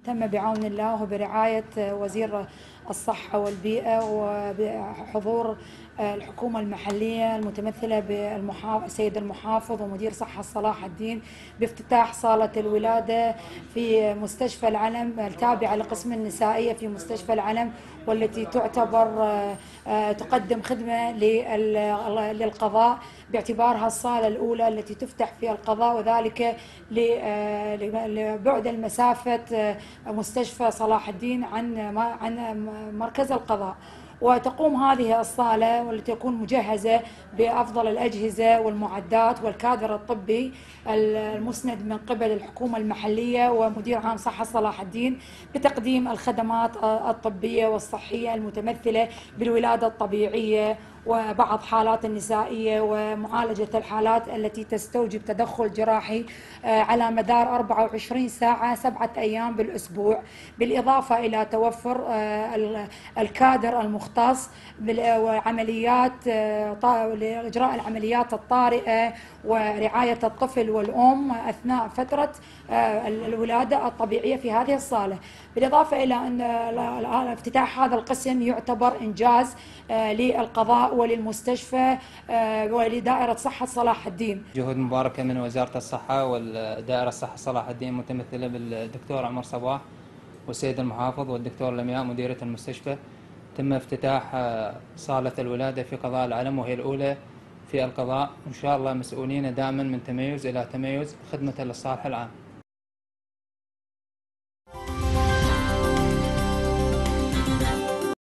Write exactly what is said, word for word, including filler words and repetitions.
تم بعون الله وبرعاية وزير الصحة والبيئة وبحضور الحكومة المحلية المتمثلة بالسيد المحافظ ومدير صحة صلاح الدين، بافتتاح صالة الولادة في مستشفى العلم التابعة لقسم النسائية في مستشفى العلم، والتي تعتبر تقدم خدمة للقضاء باعتبارها الصالة الأولى التي تفتح في القضاء، وذلك لبعد المسافة مستشفى صلاح الدين عن عن مركز القضاء. وتقوم هذه الصالة والتي تكون مجهزة بأفضل الأجهزة والمعدات والكادر الطبي المسند من قبل الحكومة المحلية ومدير عام صحة صلاح الدين بتقديم الخدمات الطبية والصحية المتمثلة بالولادة الطبيعية وبعض حالات النسائية ومعالجة الحالات التي تستوجب تدخل جراحي على مدار أربعة وعشرين ساعة سبعة أيام بالأسبوع، بالإضافة إلى توفر الكادر المختص وعمليات لإجراء العمليات الطارئة ورعاية الطفل والأم أثناء فترة الولادة الطبيعية في هذه الصالة. بالإضافة إلى أن افتتاح هذا القسم يعتبر إنجاز للقضاء وللمستشفى ولدائرة صحة صلاح الدين. جهود مباركة من وزارة الصحة والدائرة الصحة صلاح الدين متمثلة بالدكتور عمر صباح والسيد المحافظ والدكتور لمياء مديرة المستشفى. تم افتتاح صالة الولادة في قضاء العلم، وهي الأولى في القضاء، إن شاء الله مسؤولين دائما من تميز إلى تميز خدمة للصالح العام.